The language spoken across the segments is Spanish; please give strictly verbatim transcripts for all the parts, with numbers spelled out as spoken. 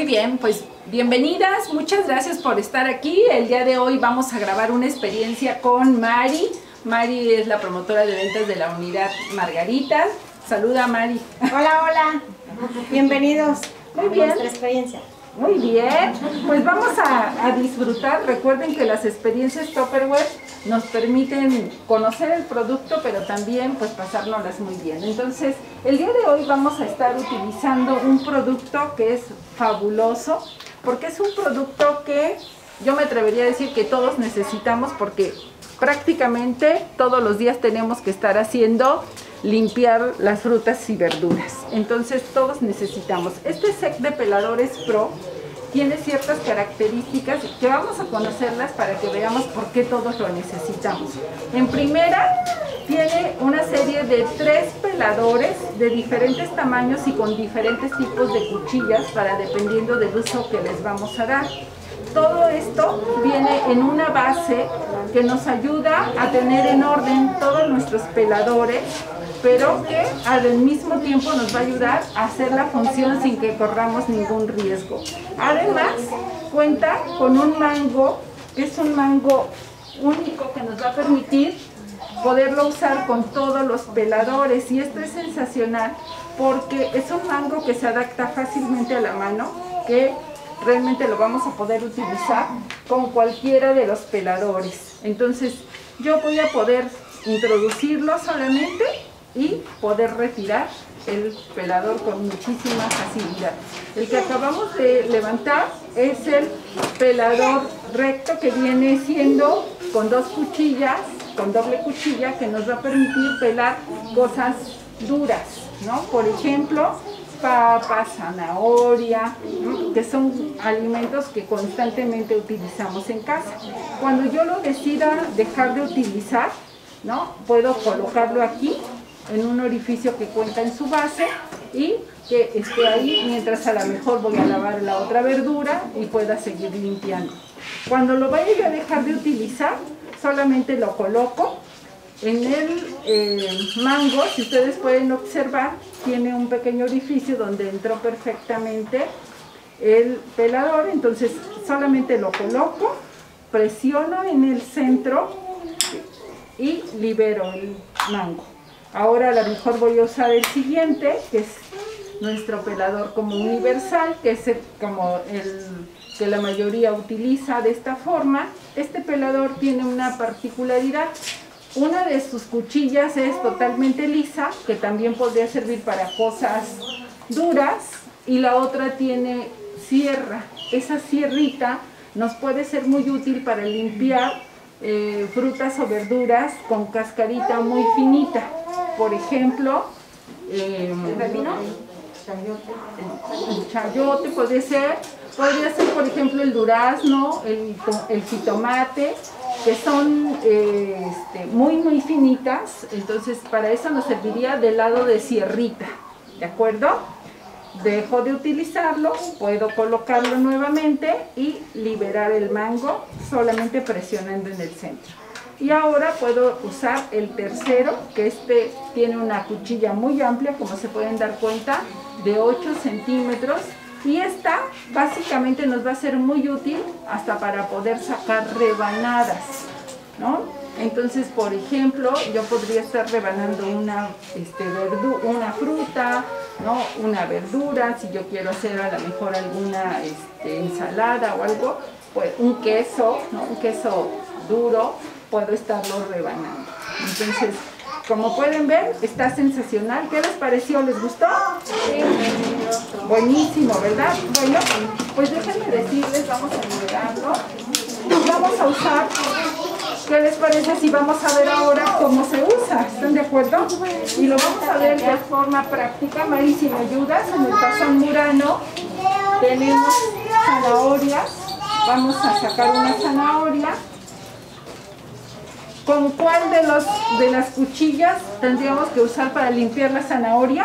bien, pues bienvenidas, muchas gracias por estar aquí. El día de hoy vamos a grabar una experiencia con Mari. Mari es la promotora de ventas de la unidad Margaritas. Saluda, Mari. Hola, hola. Bienvenidos Muy bien. a nuestra experiencia. Muy bien, pues vamos a, a disfrutar. Recuerden que las experiencias Tupperware nos permiten conocer el producto, pero también pues pasárnoslas muy bien. Entonces, el día de hoy vamos a estar utilizando un producto que es fabuloso, porque es un producto que yo me atrevería a decir que todos necesitamos, porque prácticamente todos los días tenemos que estar haciendo limpiar las frutas y verduras. Entonces todos necesitamos. Este set de peladores Pro tiene ciertas características que vamos a conocerlas para que veamos por qué todos lo necesitamos. En primera, tiene una serie de tres peladores de diferentes tamaños y con diferentes tipos de cuchillas para dependiendo del uso que les vamos a dar. Todo esto viene en una base que nos ayuda a tener en orden todos nuestros peladores, pero que al mismo tiempo nos va a ayudar a hacer la función sin que corramos ningún riesgo. Además, cuenta con un mango, que es un mango único que nos va a permitir poderlo usar con todos los peladores, y esto es sensacional porque es un mango que se adapta fácilmente a la mano, que realmente lo vamos a poder utilizar con cualquiera de los peladores. Entonces yo voy a poder introducirlo solamente y poder retirar el pelador con muchísima facilidad. El que acabamos de levantar es el pelador recto, que viene siendo con dos cuchillas, con doble cuchilla, que nos va a permitir pelar cosas duras, ¿no? Por ejemplo, papa, zanahoria, ¿no? Que son alimentos que constantemente utilizamos en casa. Cuando yo lo decida dejar de utilizar, ¿no? Puedo colocarlo aquí en un orificio que cuenta en su base y que esté ahí mientras a lo mejor voy a lavar la otra verdura y pueda seguir limpiando. Cuando lo vaya yo a dejar de utilizar, solamente lo coloco en el eh, mango. Si ustedes pueden observar, tiene un pequeño orificio donde entró perfectamente el pelador. Entonces solamente lo coloco, presiono en el centro y libero el mango. Ahora a lo mejor voy a usar el siguiente, que es nuestro pelador como universal, que es el, como el que la mayoría utiliza de esta forma. Este pelador tiene una particularidad. Una de sus cuchillas es totalmente lisa, que también podría servir para cosas duras, y la otra tiene sierra. Esa sierrita nos puede ser muy útil para limpiar eh, frutas o verduras con cascarita muy finita. Por ejemplo, eh, ¿el pepino? El chayote podría ser, podría ser por ejemplo el durazno, el, el jitomate, que son eh, este, muy muy finitas. Entonces para eso nos serviría del lado de sierrita, ¿de acuerdo? Dejo de utilizarlo, puedo colocarlo nuevamente y liberar el mango solamente presionando en el centro. Y ahora puedo usar el tercero, que este tiene una cuchilla muy amplia, como se pueden dar cuenta, de ocho centímetros. Y esta básicamente nos va a ser muy útil hasta para poder sacar rebanadas, ¿no? Entonces, por ejemplo, yo podría estar rebanando una, este, verdu una fruta, ¿no? Una verdura. Si yo quiero hacer a lo mejor alguna este, ensalada o algo, pues un queso, ¿no? Un queso duro, puedo estarlo rebanando. Entonces, como pueden ver, está sensacional. ¿Qué les pareció? ¿Les gustó? Sí. Buenísimo, ¿verdad? Bueno, pues déjenme decirles, vamos a liberarlo. Vamos a usar, ¿qué les parece si vamos a ver ahora cómo se usa? ¿Están de acuerdo? Y lo vamos a ver de forma práctica. Mari, si me ayudas, en el tazón Murano tenemos zanahorias. Vamos a sacar una zanahoria. ¿Con cuál de, los, de las cuchillas tendríamos que usar para limpiar la zanahoria?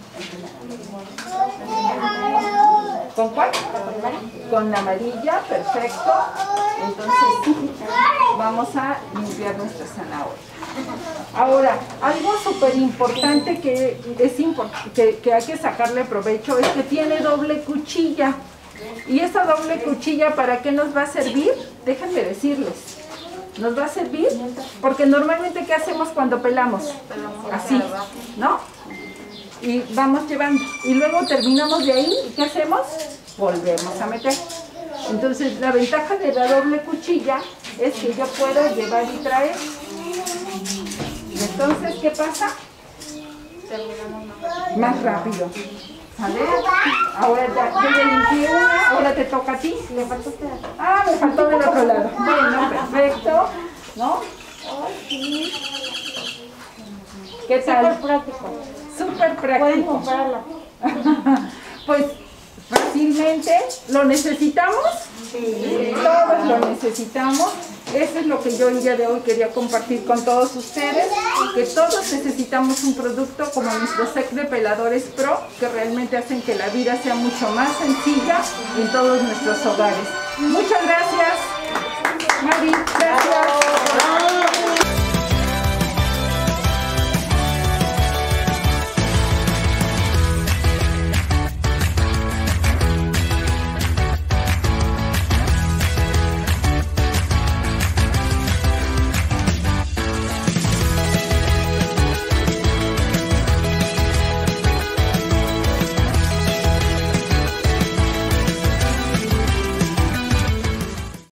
¿Con cuál? Con la amarilla, perfecto. Entonces vamos a limpiar nuestra zanahoria. Ahora, algo súper importante que, es import que, que hay que sacarle provecho es que tiene doble cuchilla. Y esta doble cuchilla, ¿para qué nos va a servir? Déjenme decirles. Nos va a servir porque normalmente ¿qué hacemos cuando pelamos? Así, ¿no? Y vamos llevando. Y luego terminamos de ahí, ¿y qué hacemos? Volvemos a meter. Entonces la ventaja de la doble cuchilla es que yo puedo llevar y traer. Y entonces, ¿qué pasa? Más rápido. ¿Sale? Ahora ya, yo ya limpié una, ahora te toca a ti. Le faltó usted. Ah, me faltó del otro lado. Bueno, perfecto. ¿No? ¿Qué tal? Súper práctico. Súper Pueden práctico. comprarla. Pues fácilmente lo necesitamos. Sí. Todos lo necesitamos. Eso es lo que yo el día de hoy quería compartir con todos ustedes, que todos necesitamos un producto como nuestro set de peladores Pro, que realmente hacen que la vida sea mucho más sencilla en todos nuestros hogares. Muchas gracias, Mari.